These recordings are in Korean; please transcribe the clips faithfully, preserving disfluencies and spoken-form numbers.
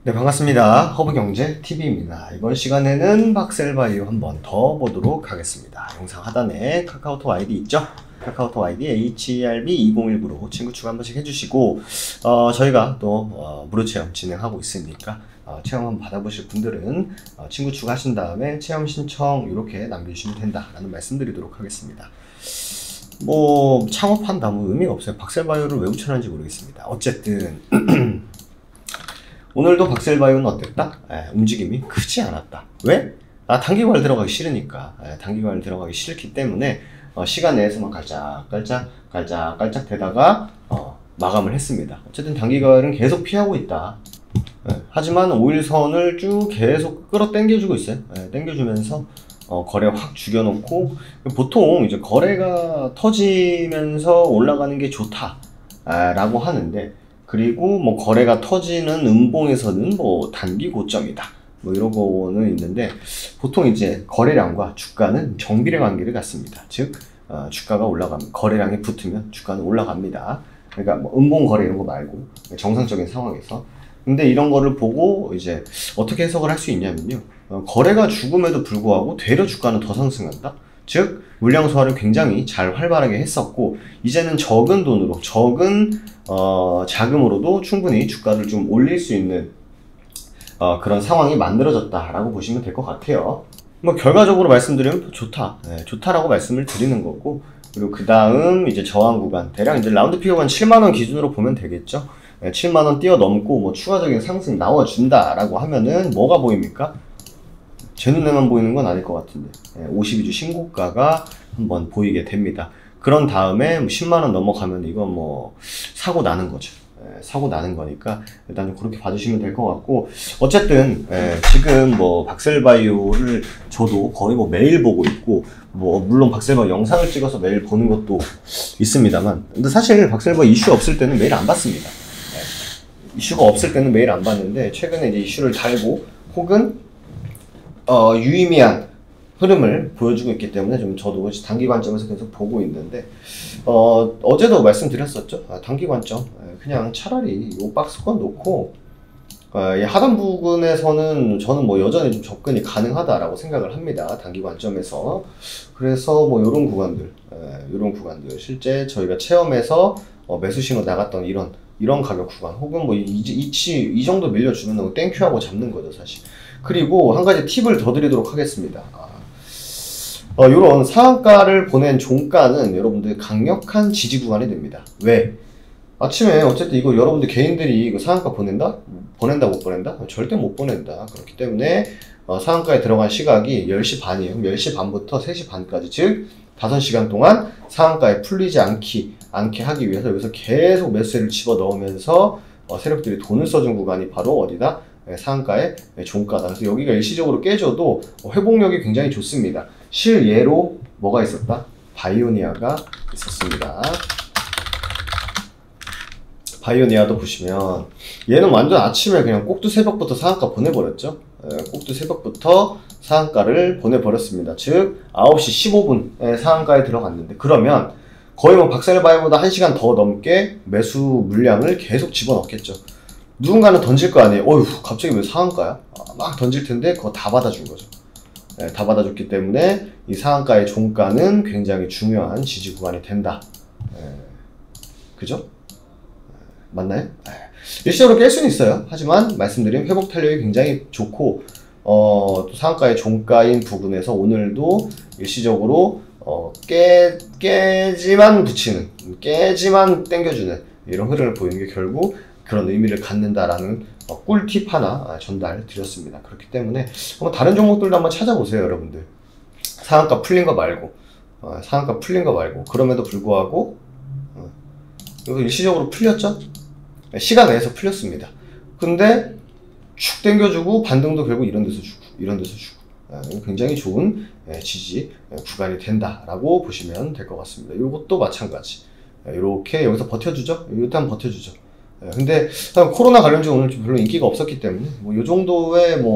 네, 반갑습니다. 허브경제티비입니다. 이번 시간에는 박셀바이오 한번 더 보도록 하겠습니다. 영상 하단에 카카오톡 아이디 있죠? 카카오톡 아이디 에이치이알비 이공일구로 친구 추가 한 번씩 해주시고, 어, 저희가 또 어, 무료 체험 진행하고 있으니까 어, 체험 한번 받아보실 분들은 어, 친구 추가하신 다음에 체험 신청 이렇게 남겨주시면 된다라는 말씀드리도록 하겠습니다. 뭐 창업한다 뭐 의미가 없어요. 박셀바이오를 왜 붙여놨는지 모르겠습니다. 어쨌든 오늘도 박셀바이오는 어땠다? 에, 움직임이 크지 않았다. 왜? 아, 단기관을 들어가기 싫으니까. 에, 단기관을 들어가기 싫기 때문에 어, 시간 내에서만 깔짝깔짝 깔짝깔짝 되다가 어, 마감을 했습니다. 어쨌든 단기관은 계속 피하고 있다. 에, 하지만 오일선을 쭉 계속 끌어 당겨주고 있어요. 에, 당겨주면서 어, 거래 확 죽여놓고, 보통 이제 거래가 터지면서 올라가는 게 좋다 아, 라고 하는데, 그리고 뭐 거래가 터지는 음봉에서는 뭐 단기 고점이다 뭐 이런 거는 있는데, 보통 이제 거래량과 주가는 정비례 관계를 갖습니다. 즉 어, 주가가 올라가면 거래량이 붙으면 주가는 올라갑니다. 그러니까 뭐 음봉 거래 이런 거 말고 정상적인 상황에서. 근데 이런 거를 보고 이제 어떻게 해석을 할 수 있냐면요, 어, 거래가 죽음에도 불구하고 되려 주가는 더 상승한다. 즉 물량 소화를 굉장히 잘 활발하게 했었고, 이제는 적은 돈으로 적은 어, 자금으로도 충분히 주가를 좀 올릴 수 있는 어, 그런 상황이 만들어졌다라고 보시면 될 것 같아요. 뭐 결과적으로 말씀드리면 좋다, 네, 좋다라고 말씀을 드리는 거고, 그리고 그 다음 이제 저항 구간 대략 이제 라운드 피어가 칠만 원 기준으로 보면 되겠죠. 네, 칠만 원 뛰어넘고 뭐 추가적인 상승 나와준다라고 하면은 뭐가 보입니까? 제 눈에만 보이는 건 아닐 것 같은데, 네, 오십이 주 신고가가 한번 보이게 됩니다. 그런 다음에 십만 원 넘어가면 이건 뭐 사고 나는 거죠. 예, 사고 나는 거니까 일단 좀 그렇게 봐주시면 될 것 같고, 어쨌든 예, 지금 뭐 박셀바이오를 저도 거의 뭐 매일 보고 있고, 뭐 물론 박셀바이오 영상을 찍어서 매일 보는 것도 있습니다만, 근데 사실 박셀바이오 이슈 없을 때는 매일 안 봤습니다. 예, 이슈가 없을 때는 매일 안 봤는데, 최근에 이제 이슈를 달고 혹은 어, 유의미한 흐름을 보여주고 있기 때문에 좀 저도 단기 관점에서 계속 보고 있는데, 어, 어제도 말씀드렸었죠. 아, 단기 관점 그냥 차라리 이 박스권 놓고 어, 이 하단 부근에서는 저는 뭐 여전히 좀 접근이 가능하다라고 생각을 합니다. 단기 관점에서. 그래서 뭐 요런 구간들, 에, 요런 구간들 실제 저희가 체험해서 어, 매수 신호 나갔던 이런 이런 가격 구간, 혹은 뭐 이, 이, 이, 이 정도 밀려주면 뭐 땡큐하고 잡는 거죠 사실. 그리고 한 가지 팁을 더 드리도록 하겠습니다. 아, 어, 요런 상한가를 보낸 종가는 여러분들 강력한 지지 구간이 됩니다. 왜? 아침에 어쨌든 이거 여러분들 개인들이 이거 상한가 보낸다? 보낸다 못 보낸다? 절대 못 보낸다. 그렇기 때문에 어, 상한가에 들어간 시각이 열 시 반이에요. 열 시 반부터 세 시 반까지, 즉 다섯 시간 동안 상한가에 풀리지 않기, 않게 하기 위해서 여기서 계속 매수세를 집어넣으면서 어, 세력들이 돈을 써준 구간이 바로 어디다? 상한가의 종가다. 그래서 여기가 일시적으로 깨져도 회복력이 굉장히 좋습니다. 실예로 뭐가 있었다? 바이오니아가 있었습니다. 바이오니아도 보시면 얘는 완전 아침에 그냥 꼭두 새벽부터 상한가 보내버렸죠. 꼭두 새벽부터 상한가를 보내버렸습니다. 즉 아홉 시 십오 분에 상한가에 들어갔는데, 그러면 거의 뭐 박셀바이오보다 한 시간 더 넘게 매수 물량을 계속 집어넣겠죠. 누군가는 던질 거 아니에요. 어휴, 갑자기 왜 상한가야? 막 던질 텐데 그거 다 받아준 거죠. 네, 다 받아줬기 때문에 이 상한가의 종가는 굉장히 중요한 지지 구간이 된다. 네, 그죠? 네, 맞나요? 네. 일시적으로 깰 수는 있어요. 하지만 말씀드린 회복 탄력이 굉장히 좋고, 어, 또 상한가의 종가인 부분에서 오늘도 일시적으로 어, 깨, 깨지만 붙이는, 깨지만 땡겨주는 이런 흐름을 보이는 게 결국 그런 의미를 갖는다라는 어, 꿀팁 하나 전달 드렸습니다. 그렇기 때문에 한번 다른 종목들도 한번 찾아보세요, 여러분들. 상한가 풀린 거 말고, 어, 상한가 풀린 거 말고, 그럼에도 불구하고 어, 이거 일시적으로 풀렸죠? 시간 내에서 풀렸습니다. 근데 축 당겨주고 반등도 결국 이런 데서 주고 이런 데서 주고, 어, 굉장히 좋은 예, 지지 예, 구간이 된다라고 보시면 될 것 같습니다. 이것도 마찬가지. 이렇게 예, 여기서 버텨주죠? 일단 버텨주죠. 근데 코로나 관련주 오늘 좀 별로 인기가 없었기 때문에 뭐 이 정도의 뭐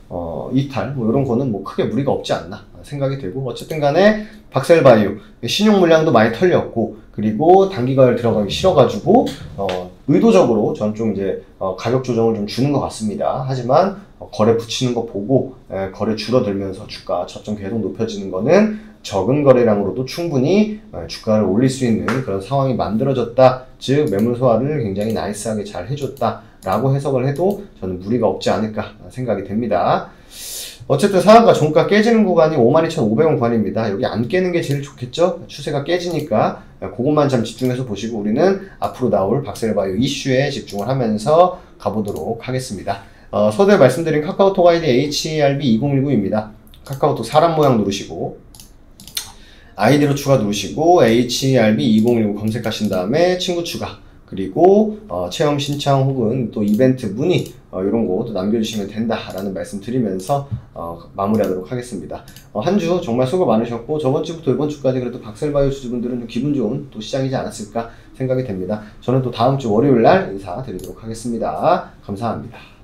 어, 이탈 뭐 이런 거는 뭐 크게 무리가 없지 않나 생각이 되고, 어쨌든 간에 박셀바이오 신용 물량도 많이 털렸고, 그리고 단기가를 들어가기 싫어가지고 어, 의도적으로 저는 좀 이제 어, 가격 조정을 좀 주는 것 같습니다. 하지만 어, 거래 붙이는 거 보고 에, 거래 줄어들면서 주가 저점 계속 높여지는 거는 적은 거래량으로도 충분히 에, 주가를 올릴 수 있는 그런 상황이 만들어졌다. 즉 매물 소화를 굉장히 나이스하게 잘 해줬다 라고 해석을 해도 저는 무리가 없지 않을까 생각이 됩니다. 어쨌든 상한가 종가 깨지는 구간이 오만 이천오백 원 구간입니다. 여기 안 깨는 게 제일 좋겠죠? 추세가 깨지니까 그것만 좀 집중해서 보시고 우리는 앞으로 나올 박셀바이오 이슈에 집중을 하면서 가보도록 하겠습니다. 어, 서두에 말씀드린 카카오톡 아이디 에이치알비 이공일구입니다. 카카오톡 사람 모양 누르시고 아이디로 추가 누르시고 에이치알비 이공일구 검색하신 다음에 친구 추가, 그리고 어, 체험 신청 혹은 또 이벤트 문의 어, 이런 거 또 남겨주시면 된다라는 말씀 드리면서 어, 마무리하도록 하겠습니다. 어, 한 주 정말 수고 많으셨고, 저번 주부터 이번 주까지 그래도 박셀바이오 주주분들은 좀 기분 좋은 또 시장이지 않았을까 생각이 됩니다. 저는 또 다음 주 월요일 날 인사드리도록 하겠습니다. 감사합니다.